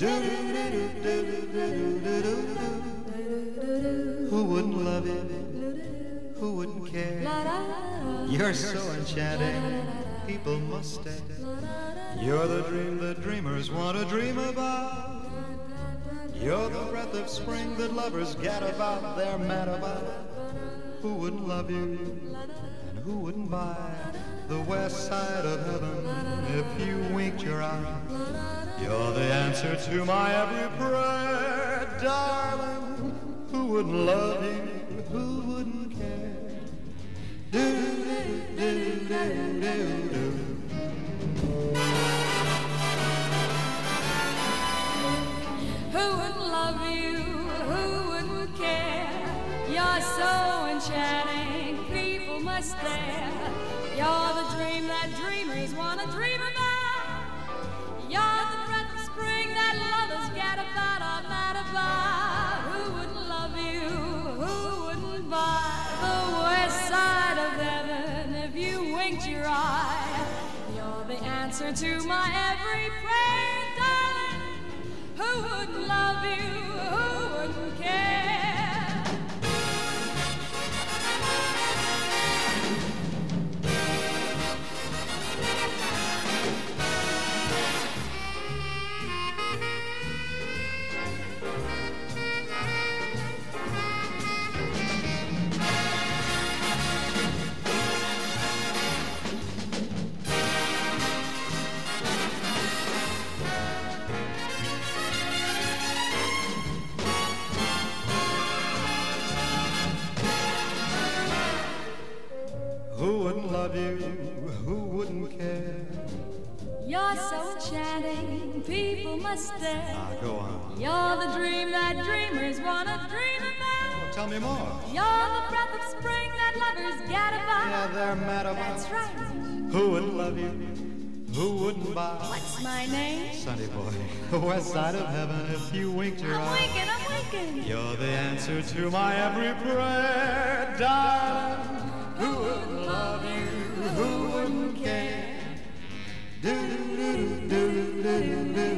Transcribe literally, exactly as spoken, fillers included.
Who wouldn't love you? Who wouldn't care? You're so enchanting, people must stay. You're the dream that dreamers want to dream about. You're the breath of spring that lovers get about, they're mad about. Who wouldn't love you? And who wouldn't buy the west side of heaven if you winked your eye? You're the answer to my every prayer, darling. Who wouldn't love you? Who wouldn't care? Do do do do do do. Who wouldn't love you? Who wouldn't care? You're so enchanting, people must stare. You're the dream that dreamers want to dream about. You're the breath of spring that lovers get about, are mad about. Who wouldn't love you? Who wouldn't buy the west side of heaven if you winked your eye? You're the answer to my every prayer, darling. Who wouldn't love you? Who wouldn't care? Who wouldn't love you? Who wouldn't care? You're so enchanting, people must stare. Ah, go on. You're the dream that dreamers want to dream about. Well, tell me more. You're the breath of spring that lovers get about. Yeah, they're mad about. That's right. Who wouldn't love you? Who wouldn't buy? What's my name? Sonny boy, the west side of heaven if you winked your I'm eye. winking, I'm winking. You're the answer to my every prayer, darling. Who wouldn't love you? Who wouldn't care? Do do do do do do.